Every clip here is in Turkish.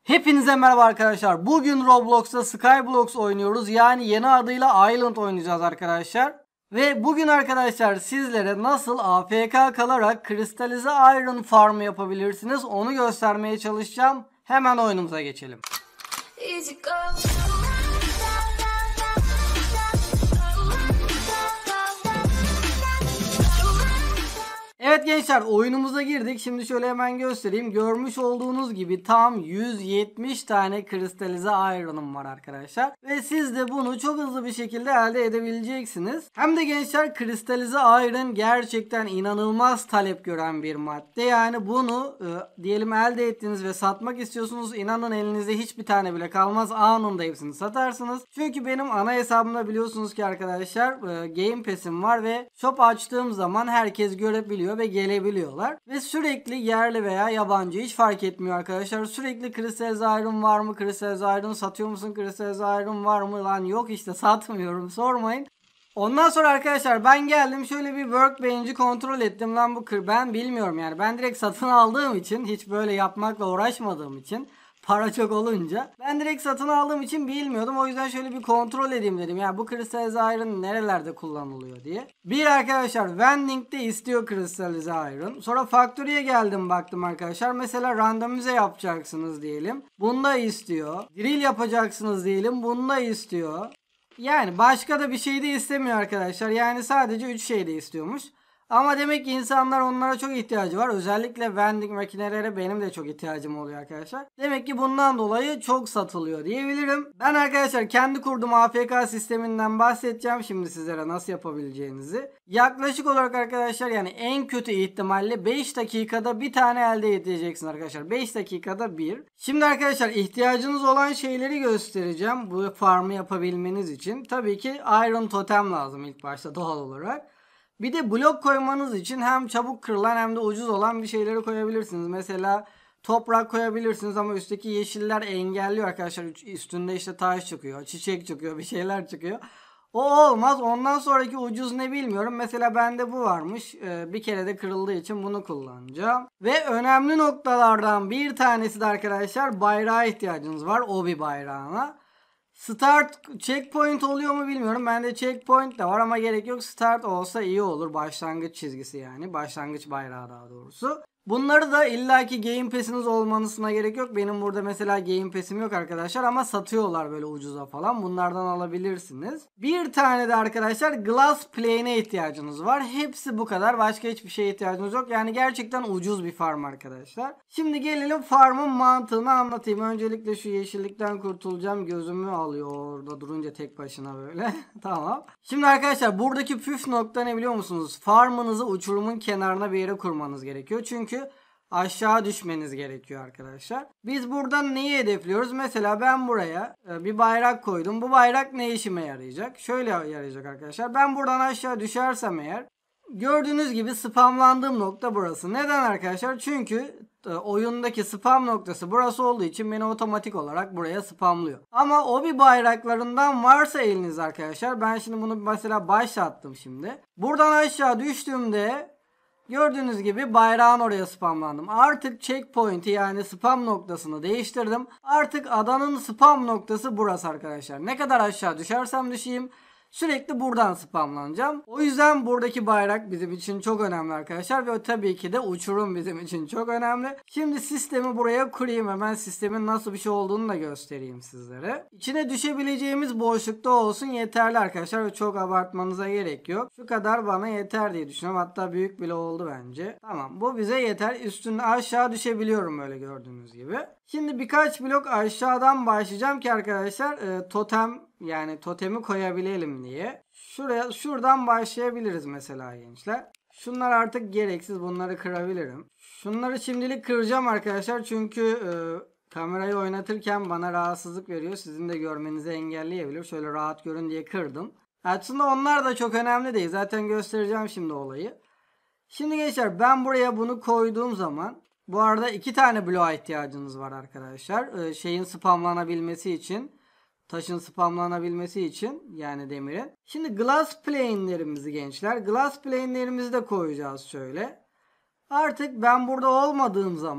Hepinize merhaba arkadaşlar. Bugün Roblox'ta Skyblocks oynuyoruz. Yani yeni adıyla Island oynayacağız arkadaşlar. Ve bugün arkadaşlar sizlere nasıl AFK kalarak kristalize iron farm yapabilirsiniz onu göstermeye çalışacağım. Hemen oyunumuza geçelim. Evet gençler, oyunumuza girdik. Şimdi şöyle hemen göstereyim. Görmüş olduğunuz gibi tam 170 tane kristalize iron'um var arkadaşlar. Ve siz de bunu çok hızlı bir şekilde elde edebileceksiniz. Hem de gençler kristalize iron gerçekten inanılmaz talep gören bir madde. Yani bunu diyelim elde ettiniz ve satmak istiyorsunuz. İnanın elinizde hiçbir tane bile kalmaz. Anında hepsini satarsınız. Çünkü benim ana hesabımda biliyorsunuz ki arkadaşlar Game Pass'im var ve shop açtığım zaman herkes görebiliyor ve gelebiliyorlar. Ve sürekli yerli veya yabancı hiç fark etmiyor arkadaşlar. Sürekli kristalize iron var mı? Kristalize iron satıyor musun? Kristalize iron var mı? Lan yok işte, satmıyorum, sormayın. Ondan sonra arkadaşlar ben geldim, şöyle bir workbench'i kontrol ettim. Lan bu ben bilmiyorum yani. Ben direkt satın aldığım için, hiç böyle yapmakla uğraşmadığım için, para çok olunca ben direkt satın aldığım için bilmiyordum. O yüzden şöyle bir kontrol edeyim dedim. Ya bu kristalize iron nerelerde kullanılıyor diye. Bir arkadaşlar vending'de istiyor kristalize iron. Sonra factory'e geldim, baktım arkadaşlar. Mesela randomize yapacaksınız diyelim. Bunda istiyor. Drill yapacaksınız diyelim. Bunda istiyor. Yani başka da bir şey de istemiyor arkadaşlar. Yani sadece 3 şey de istiyormuş. Ama demek ki insanlar onlara çok ihtiyacı var. Özellikle vending makinelere benim de çok ihtiyacım oluyor arkadaşlar. Demek ki bundan dolayı çok satılıyor diyebilirim. Ben arkadaşlar kendi kurduğum AFK sisteminden bahsedeceğim şimdi sizlere nasıl yapabileceğinizi. Yaklaşık olarak arkadaşlar yani en kötü ihtimalle 5 dakikada bir tane elde edeceksin arkadaşlar. 5 dakikada bir. Şimdi arkadaşlar ihtiyacınız olan şeyleri göstereceğim bu farmı yapabilmeniz için. Tabii ki iron totem lazım ilk başta doğal olarak. Bir de blok koymanız için hem çabuk kırılan hem de ucuz olan bir şeyleri koyabilirsiniz. Mesela toprak koyabilirsiniz ama üstteki yeşiller engelliyor arkadaşlar. Üstünde işte taş çıkıyor, çiçek çıkıyor, bir şeyler çıkıyor. O olmaz. Ondan sonraki ucuz ne bilmiyorum. Mesela bende bu varmış. Bir kere de kırıldığı için bunu kullanacağım. Ve önemli noktalardan bir tanesi de arkadaşlar bayrağa ihtiyacınız var. Obi bayrağına. Start checkpoint oluyor mu bilmiyorum. Bende checkpoint de var ama gerek yok. Start olsa iyi olur. Başlangıç çizgisi yani. Başlangıç bayrağı daha doğrusu. Bunları da illaki Game Pass'iniz olmanızına gerek yok. Benim burada mesela Game Pass'im yok arkadaşlar ama satıyorlar böyle ucuza falan. Bunlardan alabilirsiniz. Bir tane de arkadaşlar Glass Plane'e ihtiyacınız var. Hepsi bu kadar. Başka hiçbir şeye ihtiyacınız yok. Yani gerçekten ucuz bir farm arkadaşlar. Şimdi gelelim farmın mantığını anlatayım. Öncelikle şu yeşillikten kurtulacağım. Gözümü alıyor orada durunca tek başına böyle. Tamam. Şimdi arkadaşlar buradaki püf nokta ne biliyor musunuz? Farmınızı uçurumun kenarına bir yere kurmanız gerekiyor. Çünkü aşağı düşmeniz gerekiyor arkadaşlar. Biz buradan neyi hedefliyoruz? Mesela ben buraya bir bayrak koydum. Bu bayrak ne işime yarayacak? Şöyle yarayacak arkadaşlar. Ben buradan aşağı düşersem eğer, gördüğünüz gibi spamlandığım nokta burası. Neden arkadaşlar? Çünkü oyundaki spam noktası burası olduğu için beni otomatik olarak buraya spamlıyor. Ama o bir bayraklarından varsa eliniz arkadaşlar. Ben şimdi bunu mesela başlattım şimdi. Buradan aşağı düştüğümde gördüğünüz gibi bayrağın oraya spamlandım. Artık checkpoint'i yani spam noktasını değiştirdim. Artık adanın spam noktası burası arkadaşlar. Ne kadar aşağı düşersem düşeyim sürekli buradan spamlanacağım. O yüzden buradaki bayrak bizim için çok önemli arkadaşlar. Ve tabii ki de uçurum bizim için çok önemli. Şimdi sistemi buraya kurayım. Hemen sistemin nasıl bir şey olduğunu da göstereyim sizlere. İçine düşebileceğimiz boşlukta olsun yeterli arkadaşlar. Ve çok abartmanıza gerek yok. Şu kadar bana yeter diye düşünüyorum. Hatta büyük bile oldu bence. Tamam, bu bize yeter. Üstüne aşağı düşebiliyorum böyle gördüğünüz gibi. Şimdi birkaç blok aşağıdan başlayacağım ki arkadaşlar totem yani totemi koyabilelim diye. Şuradan başlayabiliriz mesela gençler. Şunlar artık gereksiz, bunları kırabilirim. Şunları şimdilik kıracağım arkadaşlar çünkü kamerayı oynatırken bana rahatsızlık veriyor. Sizin de görmenizi engelleyebilir. Şöyle rahat görün diye kırdım. Aslında onlar da çok önemli değil. Zaten göstereceğim şimdi olayı. Şimdi gençler ben buraya bunu koyduğum zaman, bu arada 2 tane bloğa ihtiyacınız var arkadaşlar. Şeyin spamlanabilmesi için. Taşın spamlanabilmesi için yani demirin. Şimdi glass plane'lerimizi gençler. Glass plane'lerimizi de koyacağız şöyle. Artık ben burada olmadığım zaman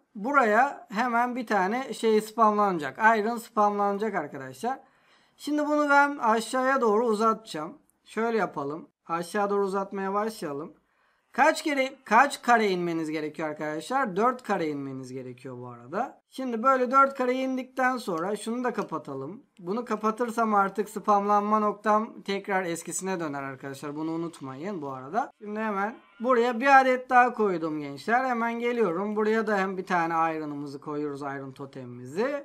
buraya hemen bir tane şey spamlanacak. Iron spamlanacak arkadaşlar. Şimdi bunu ben aşağıya doğru uzatacağım. Şöyle yapalım. Aşağı doğru uzatmaya başlayalım. Kaç kare inmeniz gerekiyor arkadaşlar? 4 kare inmeniz gerekiyor bu arada. Şimdi böyle 4 kare indikten sonra şunu da kapatalım. Bunu kapatırsam artık spamlanma noktam tekrar eskisine döner arkadaşlar. Bunu unutmayın bu arada. Şimdi hemen buraya bir adet daha koydum gençler. Hemen geliyorum. Buraya da hem bir tane iron'ımızı koyuyoruz. Iron totemimizi.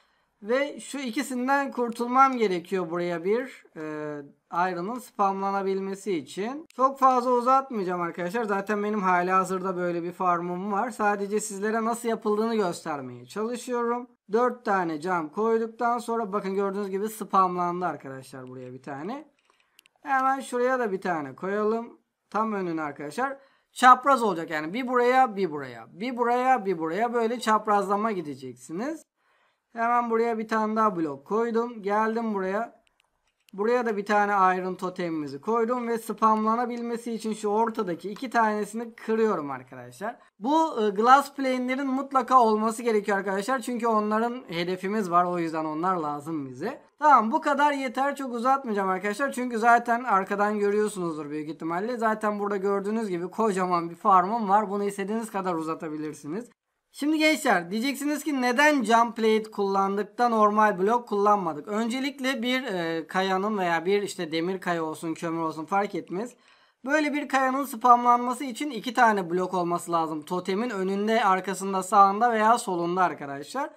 Ve şu ikisinden kurtulmam gerekiyor buraya bir Iron'ın spamlanabilmesi için. Çok fazla uzatmayacağım arkadaşlar. Zaten benim halihazırda böyle bir farmım var. Sadece sizlere nasıl yapıldığını göstermeye çalışıyorum. 4 tane cam koyduktan sonra bakın gördüğünüz gibi spamlandı arkadaşlar buraya bir tane. Hemen şuraya da bir tane koyalım. Tam önüne arkadaşlar. Çapraz olacak yani bir buraya bir buraya. Bir buraya bir buraya böyle çaprazlama gideceksiniz. Hemen buraya bir tane daha blok koydum. Geldim buraya. Buraya da bir tane iron totemimizi koydum ve spamlanabilmesi için şu ortadaki iki tanesini kırıyorum arkadaşlar. Bu glass plane'lerin mutlaka olması gerekiyor arkadaşlar. Çünkü onların hedefimiz var. O yüzden onlar lazım bize. Tamam, bu kadar yeter. Çok uzatmayacağım arkadaşlar. Çünkü zaten arkadan görüyorsunuzdur büyük ihtimalle. Zaten burada gördüğünüz gibi kocaman bir farmım var. Bunu istediğiniz kadar uzatabilirsiniz. Şimdi gençler diyeceksiniz ki neden jump plate kullandık da normal blok kullanmadık? Öncelikle bir kayanın veya bir işte demir kaya olsun, kömür olsun fark etmez. Böyle bir kayanın spamlanması için 2 tane blok olması lazım. Totemin önünde, arkasında, sağında veya solunda arkadaşlar.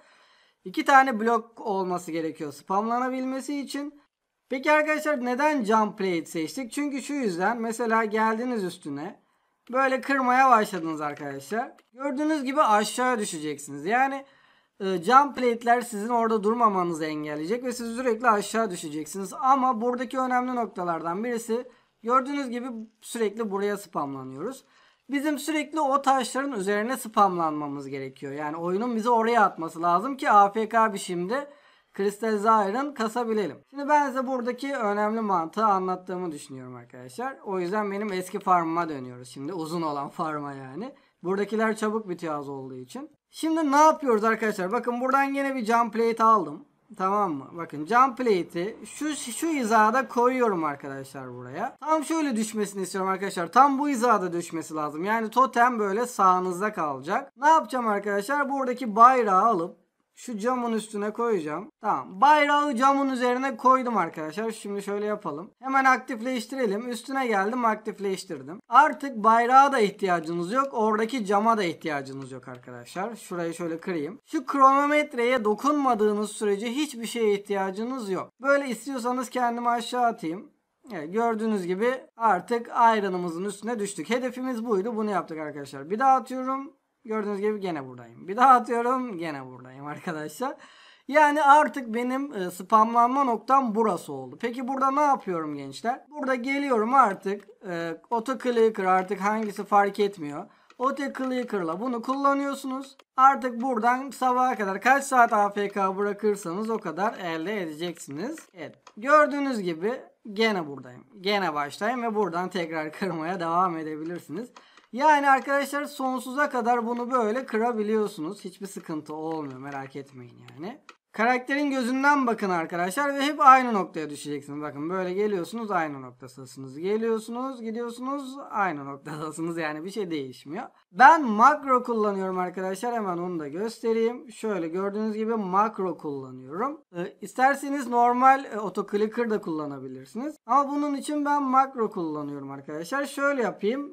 2 tane blok olması gerekiyor spamlanabilmesi için. Peki arkadaşlar neden jump plate seçtik? Çünkü şu yüzden, mesela geldiniz üstüne. Böyle kırmaya başladınız arkadaşlar. Gördüğünüz gibi aşağıya düşeceksiniz. Yani jump plate'ler sizin orada durmamanızı engelleyecek ve siz sürekli aşağı düşeceksiniz. Ama buradaki önemli noktalardan birisi, gördüğünüz gibi sürekli buraya spamlanıyoruz. Bizim sürekli o taşların üzerine spamlanmamız gerekiyor. Yani oyunun bizi oraya atması lazım ki AFK biçimde Crystal Iron kasabilelim. Şimdi ben size buradaki önemli mantığı anlattığımı düşünüyorum arkadaşlar. O yüzden benim eski farmıma dönüyoruz şimdi. Uzun olan farma yani. Buradakiler çabuk bitiyor az olduğu için. Şimdi ne yapıyoruz arkadaşlar? Bakın buradan yine bir jump plate aldım. Tamam mı? Bakın jump plate'i şu hizada koyuyorum arkadaşlar buraya. Tam şöyle düşmesini istiyorum arkadaşlar. Tam bu hizada düşmesi lazım. Yani totem böyle sağınızda kalacak. Ne yapacağım arkadaşlar? Buradaki bayrağı alıp şu camın üstüne koyacağım. Tamam. Bayrağı camın üzerine koydum arkadaşlar. Şimdi şöyle yapalım. Hemen aktifleştirelim. Üstüne geldim, aktifleştirdim. Artık bayrağa da ihtiyacınız yok. Oradaki cama da ihtiyacınız yok arkadaşlar. Şurayı şöyle kırayım. Şu kronometreye dokunmadığınız sürece hiçbir şeye ihtiyacınız yok. Böyle istiyorsanız kendimi aşağı atayım. Evet, gördüğünüz gibi artık iron'ımızın üstüne düştük. Hedefimiz buydu. Bunu yaptık arkadaşlar. Bir daha atıyorum. Gördüğünüz gibi gene buradayım. Bir daha atıyorum, gene buradayım arkadaşlar. Yani artık benim spamlanma noktam burası oldu. Peki burada ne yapıyorum gençler? Burada geliyorum artık auto clicker, artık hangisi fark etmiyor. Auto clicker'la bunu kullanıyorsunuz. Artık buradan sabaha kadar kaç saat AFK bırakırsanız o kadar elde edeceksiniz. Evet, gördüğünüz gibi gene buradayım. Gene baştayım ve buradan tekrar kırmaya devam edebilirsiniz. Yani arkadaşlar sonsuza kadar bunu böyle kırabiliyorsunuz. Hiçbir sıkıntı olmuyor, merak etmeyin yani. Karakterin gözünden bakın arkadaşlar ve hep aynı noktaya düşeceksiniz. Bakın böyle geliyorsunuz, aynı noktasınız. Geliyorsunuz, gidiyorsunuz, aynı noktasınız. Yani bir şey değişmiyor. Ben makro kullanıyorum arkadaşlar. Hemen onu da göstereyim. Şöyle gördüğünüz gibi makro kullanıyorum. İsterseniz normal autoclicker da kullanabilirsiniz. Ama bunun için ben makro kullanıyorum arkadaşlar. Şöyle yapayım.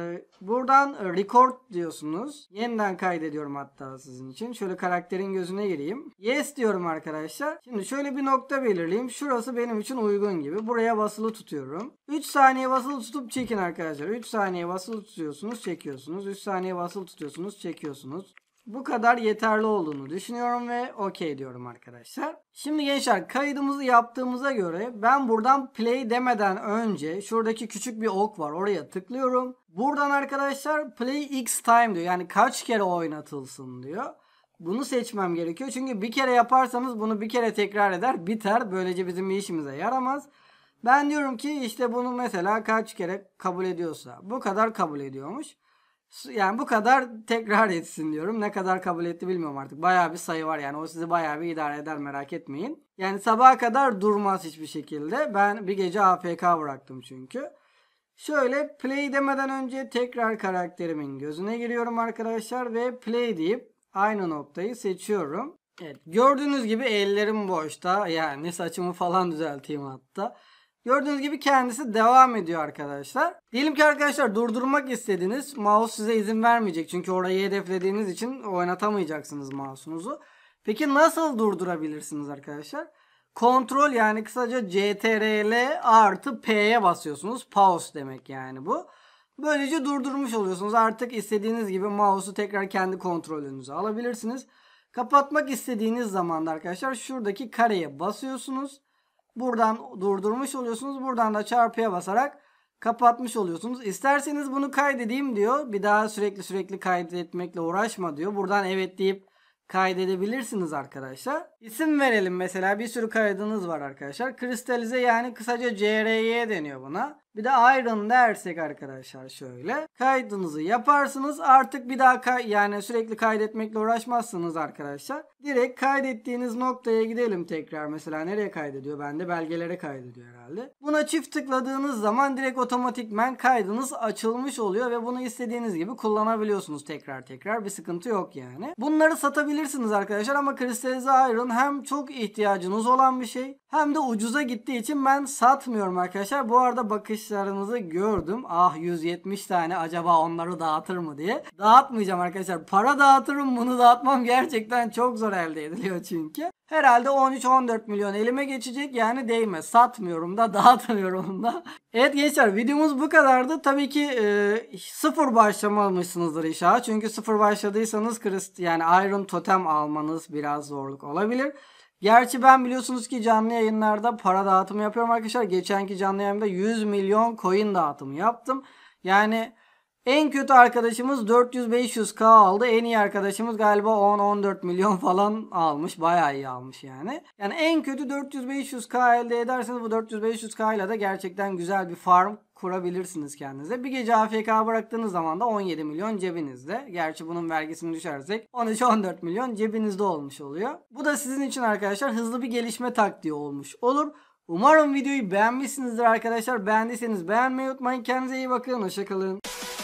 Buradan record diyorsunuz. Yeniden kaydediyorum hatta sizin için. Şöyle karakterin gözüne gireyim. Yes diyorum arkadaşlar. Şimdi şöyle bir nokta belirleyeyim. Şurası benim için uygun gibi. Buraya basılı tutuyorum. 3 saniye basılı tutup çekin arkadaşlar. 3 saniye basılı tutuyorsunuz, çekiyorsunuz. 3 saniye basılı tutuyorsunuz, çekiyorsunuz. Bu kadar yeterli olduğunu düşünüyorum ve okey diyorum arkadaşlar. Şimdi gençler kaydımızı yaptığımıza göre ben buradan play demeden önce şuradaki küçük bir ok var, oraya tıklıyorum. Buradan arkadaşlar play x time diyor. Yani kaç kere oynatılsın diyor. Bunu seçmem gerekiyor. Çünkü bir kere yaparsanız bunu bir kere tekrar eder, biter. Böylece bizim bir işimize yaramaz. Ben diyorum ki işte bunu mesela kaç kere kabul ediyorsa bu kadar kabul ediyormuş. Yani bu kadar tekrar etsin diyorum. Ne kadar kabul etti bilmiyorum artık. Bayağı bir sayı var yani. O sizi bayağı bir idare eder, merak etmeyin. Yani sabaha kadar durmaz hiçbir şekilde. Ben bir gece AFK bıraktım çünkü. Şöyle play demeden önce tekrar karakterimin gözüne giriyorum arkadaşlar ve play deyip aynı noktayı seçiyorum. Evet, gördüğünüz gibi ellerim boşta. Yani saçımı falan düzelteyim hatta. Gördüğünüz gibi kendisi devam ediyor arkadaşlar. Diyelim ki arkadaşlar durdurmak istediniz. Mouse size izin vermeyecek. Çünkü orayı hedeflediğiniz için oynatamayacaksınız mouse'unuzu. Peki nasıl durdurabilirsiniz arkadaşlar? Kontrol, yani kısaca CTRL artı P'ye basıyorsunuz. Pause demek yani bu. Böylece durdurmuş oluyorsunuz. Artık istediğiniz gibi mouse'u tekrar kendi kontrolünüze alabilirsiniz. Kapatmak istediğiniz zaman da arkadaşlar şuradaki kareye basıyorsunuz. Buradan durdurmuş oluyorsunuz. Buradan da çarpıya basarak kapatmış oluyorsunuz. İsterseniz bunu kaydedeyim diyor. Bir daha sürekli kaydetmekle uğraşma diyor. Buradan evet deyip kaydedebilirsiniz arkadaşlar. İsim verelim mesela. Bir sürü kaydınız var arkadaşlar. Kristalize, yani kısaca CRY deniyor buna. Bir de Iron dersek arkadaşlar şöyle. Kaydınızı yaparsınız. Artık bir daha yani sürekli kaydetmekle uğraşmazsınız arkadaşlar. Direkt kaydettiğiniz noktaya gidelim tekrar. Mesela nereye kaydediyor? Bende belgelere kaydediyor herhalde. Buna çift tıkladığınız zaman direkt otomatikmen kaydınız açılmış oluyor ve bunu istediğiniz gibi kullanabiliyorsunuz tekrar. Bir sıkıntı yok yani. Bunları satabilirsiniz arkadaşlar ama kristalize iron hem çok ihtiyacınız olan bir şey hem de ucuza gittiği için ben satmıyorum arkadaşlar. Bu arada bakışlarınızı gördüm. Ah, 170 tane, acaba onları dağıtır mı diye. Dağıtmayacağım arkadaşlar. Para dağıtırım, bunu dağıtmam gerçekten çok zor elde ediliyor çünkü. Herhalde 13-14 milyon elime geçecek, yani değmez. Satmıyorum da dağıtmıyorum da. Evet gençler, videomuz bu kadardı. Tabii ki sıfır başlamamışsınızdır inşallah. Çünkü sıfır başladıysanız yani Iron Totem almanız biraz zorluk olabilir. Gerçi ben biliyorsunuz ki canlı yayınlarda para dağıtımı yapıyorum arkadaşlar. Geçenki canlı yayında 100 milyon coin dağıtımı yaptım. Yani en kötü arkadaşımız 400-500k aldı. En iyi arkadaşımız galiba 10-14 milyon falan almış. Bayağı iyi almış yani. Yani en kötü 400-500k elde ederseniz bu 400-500k ile de gerçekten güzel bir farm kurabilirsiniz kendinize. Bir gece AFK bıraktığınız zaman da 17 milyon cebinizde. Gerçi bunun vergisini düşersek 13-14 milyon cebinizde olmuş oluyor. Bu da sizin için arkadaşlar hızlı bir gelişme taktiği olmuş olur. Umarım videoyu beğenmişsinizdir arkadaşlar. Beğendiyseniz beğenmeyi unutmayın. Kendinize iyi bakın. Hoşça kalın.